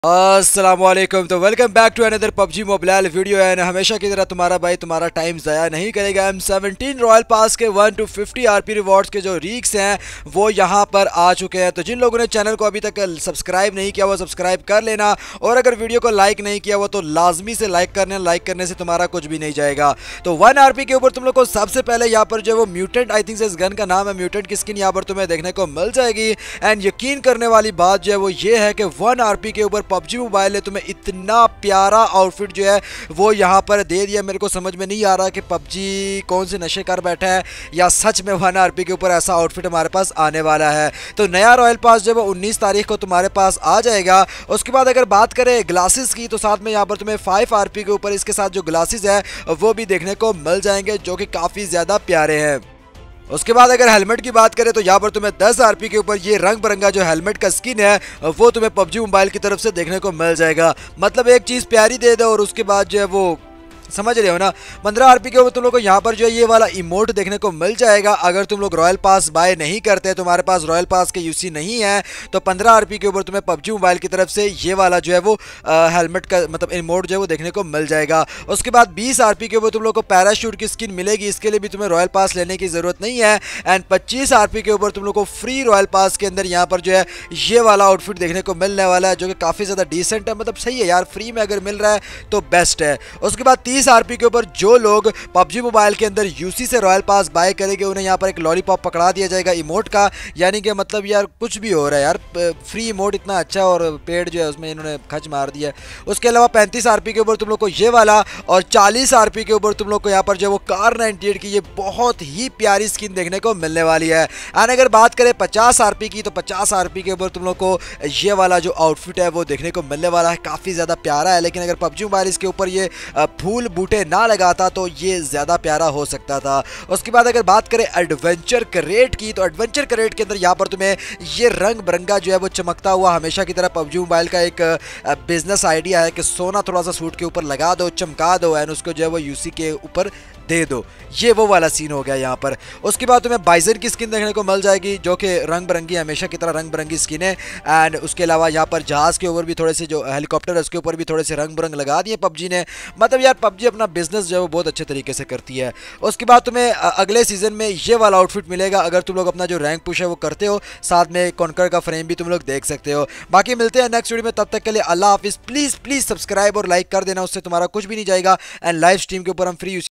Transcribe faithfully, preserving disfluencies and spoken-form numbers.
अस्सलामुअलैकुम। तो welcome back to another PUBG mobile video and हमेशा की तरह तुम्हारा भाई तुम्हारा टाइम ज़ाया नहीं करेगा। एम सेवनटीन रॉयल पास के one two fifty RP rewards के जो रीक्स हैं वो यहाँ पर आ चुके हैं। तो जिन लोगों ने चैनल को अभी तक सब्सक्राइब नहीं किया वो सब्सक्राइब कर लेना, और अगर वीडियो को लाइक नहीं किया वो तो लाजमी से लाइक करना। लाइक करने से तुम्हारा कुछ भी नहीं जाएगा। तो वन आरपी के ऊपर तुम लोग को सबसे पहले यहाँ पर जो वो म्यूटेंट, आई थिंक से इस गन का नाम है म्यूटेंट की स्किन यहाँ पर तुम्हें देखने को मिल जाएगी। एंड यकीन करने वाली बात जो है वो ये है कि वन आरपी के ऊपर पबजी मोबाइल ने तुम्हें इतना प्यारा आउटफिट जो है वो यहाँ पर दे दिया। मेरे को समझ में नहीं आ रहा कि पबजी कौन से नशे कर बैठा है या सच में वन आरपी के ऊपर ऐसा आउटफिट हमारे पास आने वाला है। तो नया रॉयल पास जो है उन्नीस तारीख को तुम्हारे पास आ जाएगा। उसके बाद अगर बात करें ग्लासेस की तो साथ में यहाँ पर तुम्हें फाइव आरपी के ऊपर इसके साथ जो ग्लासेस है वो भी देखने को मिल जाएंगे, जो कि काफ़ी ज़्यादा प्यारे हैं। उसके बाद अगर हेलमेट की बात करें तो यहाँ पर तुम्हें दस आरपी के ऊपर ये रंग बिरंगा जो हेलमेट का स्किन है वो तुम्हें पबजी मोबाइल की तरफ से देखने को मिल जाएगा। मतलब एक चीज़ प्यारी दे दो और उसके बाद जो है वो समझ रहे हो ना। पंद्रह आरपी के ऊपर तुम लोग को यहाँ पर जो है ये वाला इमोट देखने को मिल जाएगा। अगर तुम लोग रॉयल पास बाय नहीं करते, तुम्हारे पास रॉयल पास के यूसी नहीं है, तो पंद्रह आरपी के ऊपर तुम्हें पबजी मोबाइल की तरफ से ये वाला जो है वो हेलमेट का मतलब इमोट जो है वो देखने को मिल जाएगा। उसके बाद बीस आरपी के ऊपर तुम लोग को पैराशूट की स्किन मिलेगी। इसके लिए भी तुम्हें रॉयल पास लेने की ज़रूरत नहीं है। एंड पच्चीस आरपी के ऊपर तुम लोग को फ्री रॉयल पास के अंदर यहाँ पर जो है ये वाला आउटफिट देखने को मिलने वाला है, जो कि काफ़ी ज़्यादा डिसेंट है। मतलब सही है यार, फ्री में अगर मिल रहा है तो बेस्ट है। उसके बाद तीस आरपी के ऊपर जो लोग पबजी मोबाइल के अंदर यूसी से रॉयल पास बाय करेंगे उन्हें यहाँ पर एक लॉलीपॉप पकड़ा दिया जाएगा इमोट का। यानी कि मतलब यार कुछ भी हो रहा है यार, फ्री इमोट इतना अच्छा और पेड जो है उसमें इन्होंने खर्च मार दिया। उसके अलावा पैंतीस आरपी के ऊपर तुम लोग को ये वाला, और चालीस आरपी के ऊपर तुम लोग को यहाँ पर जो है वो कार नाइन्टी एट की ये बहुत ही प्यारी स्किन देखने को मिलने वाली है। एंड अगर बात करें पचास आरपी की तो पचास आरपी के ऊपर तुम लोग को ये वाला जो आउटफिट है वो देखने को मिलने वाला है। काफ़ी ज़्यादा प्यारा है, लेकिन अगर पबजी मोबाइल इसके ऊपर ये फूल बूटे ना लगाता तो ये ज़्यादा प्यारा हो सकता था। उसके बाद अगर बात करें एडवेंचर करेट की तो एडवेंचर करेट के अंदर यहाँ पर तुम्हें ये रंग बिरंगा जो है वो चमकता हुआ हमेशा की तरह पबजी मोबाइल का एक बिजनेस आइडिया है कि सोना थोड़ा सा सूट के ऊपर लगा दो, चमका दो एंड उसको जो है वो यूसी के ऊपर दे दो। ये वो वाला सीन हो गया यहाँ पर। उसके बाद तुम्हें बाइजन की स्किन देखने को मिल जाएगी, जो कि रंग बिरंगी हमेशा की तरह रंग बिरंगी स्किन है। एंड उसके अलावा यहाँ पर जहाज़ के ऊपर भी थोड़े से जो हेलीकॉप्टर है उसके ऊपर भी थोड़े से रंग बिरंग लगा दिए पबजी ने। मतलब यार पबजी अपना बिजनेस जो है वो बहुत अच्छे तरीके से करती है। उसके बाद तुम्हें अगले सीजन में ये वाला आउटफिट मिलेगा अगर तुम लोग अपना जो रैंक पुश है वो करते हो। साथ में कॉन्कर का फ्रेम भी तुम लोग देख सकते हो। बाकी मिलते हैं नेक्स्ट वीडियो में, तब तक के लिए अल्लाह हाफिज़। प्लीज़ प्लीज़ सब्सक्राइब और लाइक कर देना, उससे तुम्हारा कुछ भी नहीं जाएगा। एंड लाइव स्ट्रीम के ऊपर हम फ्री